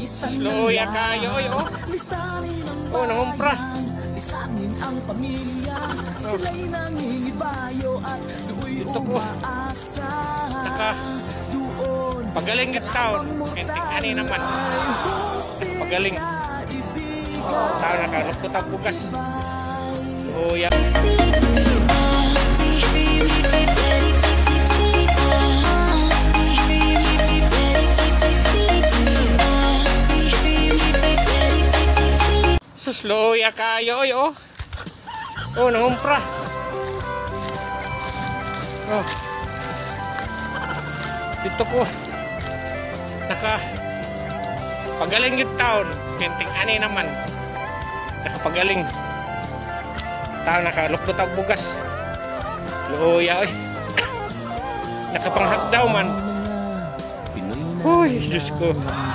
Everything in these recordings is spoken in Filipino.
Sloya kayo, oh. Oh, nangumpra. Ito po. Pagaling yung taon. Kenting ani naman. Pagaling. Taon nakalukot ang bugas. Oh, yan. Susloya kayo, oh. Oh, nangumpra. Oh. Dito ko. Pagaling yung taon. Kenting ani naman. Nakapagaling. Taon nakalukot ang bugas. Loya, oy. Nakapanghak daw man. Uy, Diyos ko.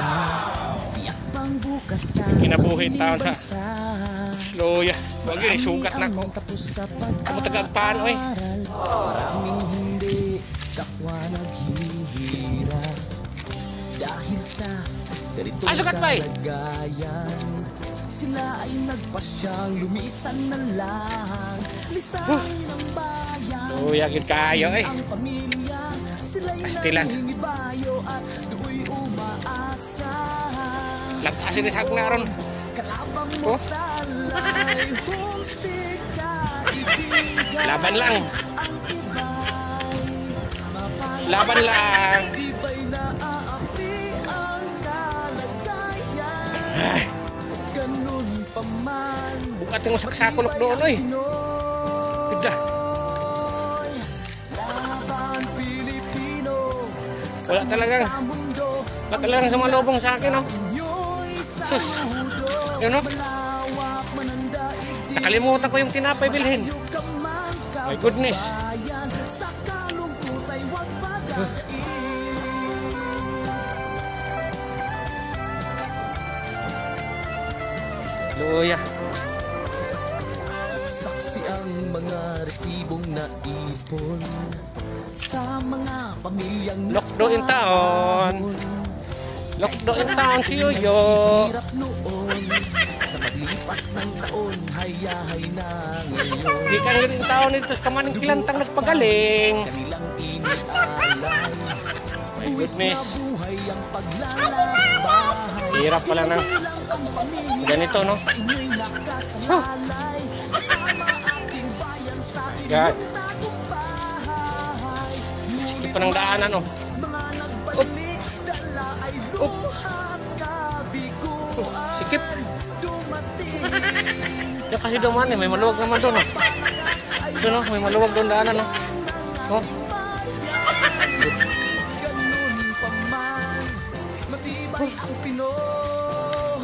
Kinabuhi taon sa Loya. Wag yun, sugat na ko. Kamu tagagpaan, oy. Maraming hindi kapwa naghihirap dahil sa ganitong kalagayan. Sila ay nagpasyang lumisan na lang. Lisanin ang bayan. Loya, yun kayo, eh. Pastilan. Lagpasin ni Sagna ron. Oh. Laban lang. Laban lang. Ay. Bukat yung saksakulok doon, oy. Tidak. Wala talagang sumalubong sa akin, oh. Sus. Yun, oh. Nakalimutan ko yung tinapay bilhin. My goodness. Loya. Saksi ang mga resibong naipon sa mga pamilyang Lokdo in town. Lokdo in town si Yoyo. hirap noon. Sa maglipas ng taon, hayahay na ngayon. Di ka nga in town ito sa kamaning kilantang nagpagaling. Kanilang inialay. My goodness. Buhay ang paglalakbay. Hirap pala ng ganito, no? Huh. God. Sikip pa ng daanan, oh. Up. Up. Sikip. Yan kasi dumaan, eh. May maluwag naman doon, oh. Ito, no? May maluwag doon daanan, oh. Oh. Matibay ang Pinoy,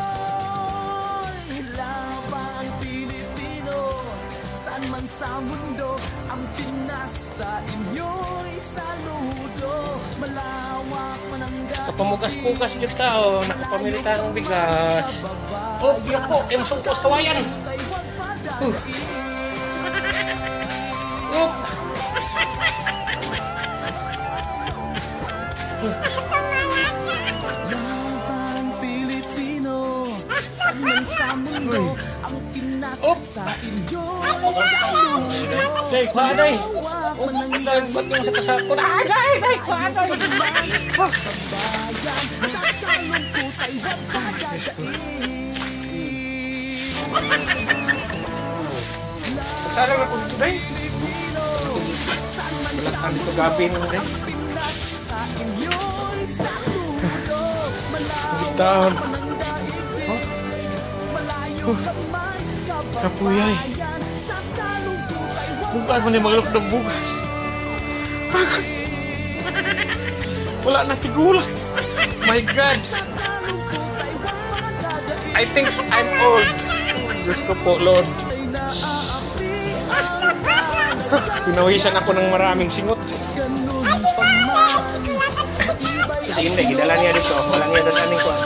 labang Pilipino, saan man sa mundo, ang Pinas sa inyo'y saludo. Malawak man ang dagat. Kapamugas-pugas dyan tao, nakapamilita ng bigas. Oh, biyak po, yung sungkos kawayan. Oh. Saan man sa mundo, ang Pinas sa inyo'y saludo. Day, kuhaday. Oh, lang, ba't yung sa kasako? Day, kuhaday. Kabayan, sa kalungkot ay huwag pagdadain. Magsalang ako dito, Day. Walang kami ito gabi naman, Day. Sa inyo'y saludo. Down. Oh? Kapuyay. Bukas mo na yung magalok ng bugas. Wala na tigulak. My God. I think I'm old. Diyos ko po, Lord. Pinawisan ako ng maraming singot. Kasi hindi, gidala niya dito. Wala niya doon aning ko.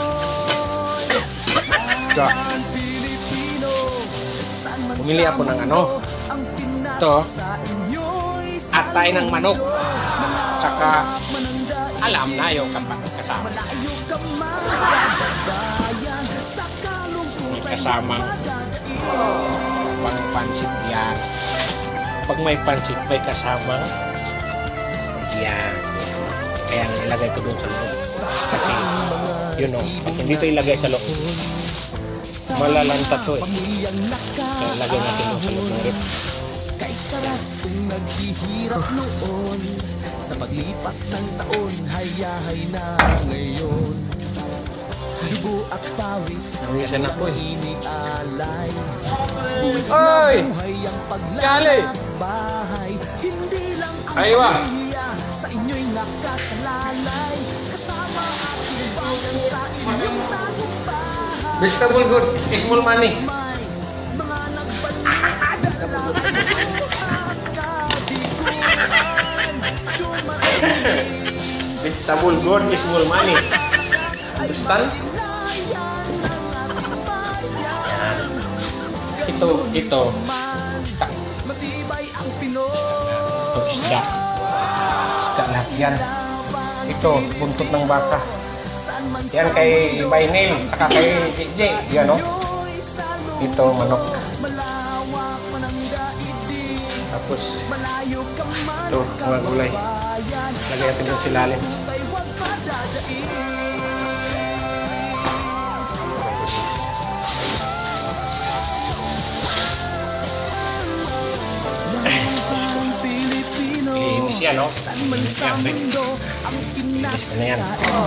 Bumili ako ng ano. Ito. Atay ng manok. Tsaka alam na yung kasama. May kasamang pang-pansit yan. Pag may pansit, may kasamang yan. Kaya ilagay ko doon sa loob. Kasi, yun o, pag hindi ito ilagay sa loob, malalanta to eh. Kaya ilagay natin doon sa loob ng rip. Kay sarap kung naghihirap noon. Sa paglipas ng taon, hayahay na ngayon. Dugo at pawis Nangiyasan ako eh. inialay. Buwis na Oy! buhay ang Gali! paglalakbay. Hindi lang ang Aywa! pamilya sa inyo'y nakasalalay. Kasama ating bayan sa inyong tagumpay. Vegetable good, small money. May mga nagbalik dala ang kabiguan. Dumating Vegetable good, small money. Understand? Ito. matibay ang Pinoy. Ito isda. Isda lahat yan. Ito, buntot ng baka. Yan kay Bainil, saka kay DJ. Yan o. Ito, manok. Tapos, ito, mga gulay. Lagay natin doon silalim. Linis yan, no? Linis yan, linis ka na yan.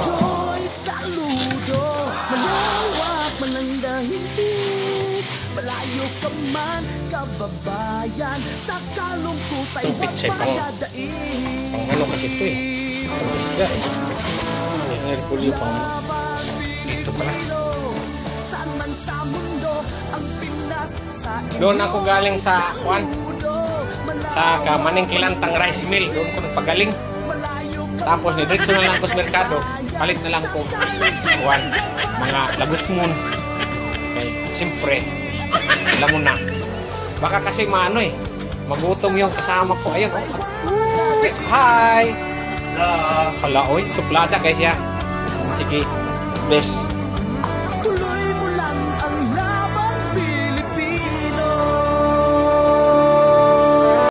Malayo ka man, kababayan, sa kalungkutay Itong pitsay pang ano kasi ito eh. Itong isda eh. Yung Herculeo pang dito pala. Doon ako galing sa Maningkilantang rice mill. Doon ko nagpagaling. Tapos nidito na lang ko sa merkado. Palit na lang ko mga lagot moon. Okay, siyempre alam mo na, baka kasi maano eh, magutom yung kasama ko. Ayun, oh. Hi! Hala, oy, suplada guys ya. Sige, best.